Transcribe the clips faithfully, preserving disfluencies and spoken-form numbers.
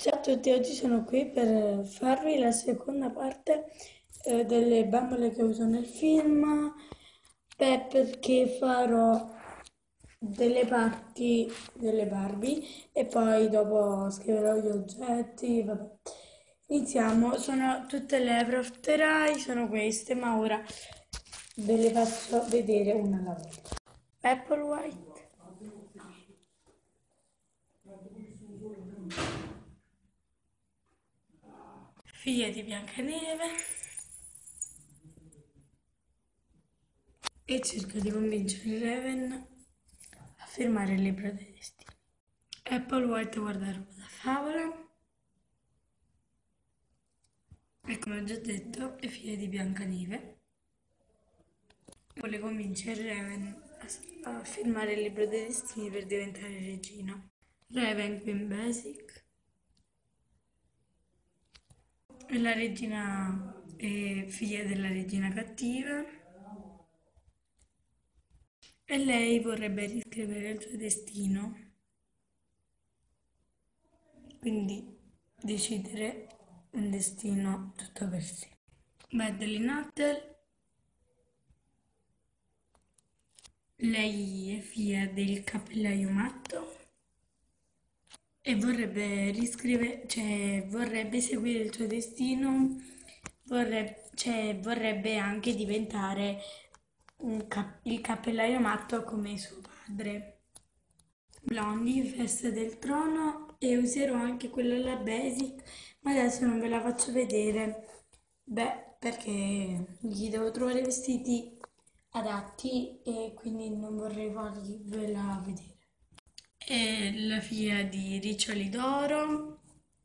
Ciao a tutti, oggi sono qui per farvi la seconda parte eh, delle bambole che uso nel film, beh, perché farò delle parti delle Barbie e poi dopo scriverò gli oggetti, vabbè. Iniziamo, sono tutte le Ever After Eye, sono queste, ma ora ve le faccio vedere una alla volta. Apple White. Figlia di Biancaneve e cerca di convincere Raven a firmare il libro dei destini. Apple White guarda roba da favola e come ho già detto è figlia di Biancaneve. Vuole convincere Raven a, a firmare il libro dei destini per diventare regina. Raven Queen Basic e la regina è figlia della regina cattiva e lei vorrebbe riscrivere il suo destino, quindi decidere un destino tutto per sé. Madeline Nuttall, lei è figlia del cappellaio matto e vorrebbe riscrivere, cioè vorrebbe seguire il suo destino, vorrebbe, cioè, vorrebbe anche diventare un cap- il cappellaio matto come suo padre. Blondie, festa del trono e userò anche quella alla basic, ma adesso non ve la faccio vedere. Beh, perché gli devo trovare vestiti adatti e quindi non vorrei farvela vedere. È la figlia di Riccioli d'Oro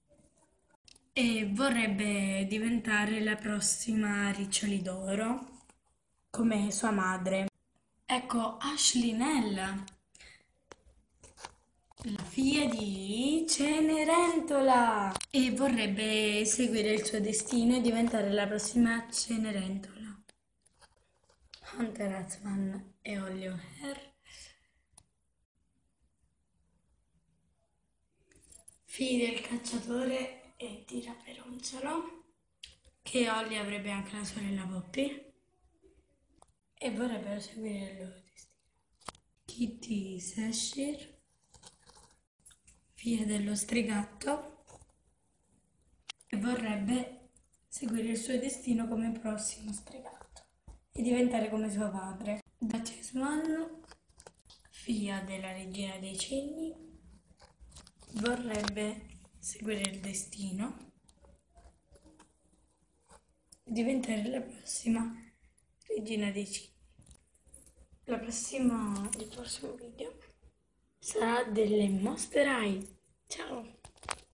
e vorrebbe diventare la prossima Riccioli d'Oro come sua madre. Ecco, Ashley Nell, la figlia di Cenerentola e vorrebbe seguire il suo destino e diventare la prossima Cenerentola. Hunter Hatzman e Holly O'Hare, figli del cacciatore e di Raperonzolo, che Holly avrebbe anche la sorella Poppy e vorrebbero seguire il loro destino. Kitty Sashir, figlia dello strigatto, e vorrebbe seguire il suo destino come prossimo stregato e diventare come suo padre. Duchess Swan, figlia della regina dei cigni, vorrebbe seguire il destino e diventare la prossima regina dei cigni. La prossima, il prossimo video sarà delle Monster High. Ciao!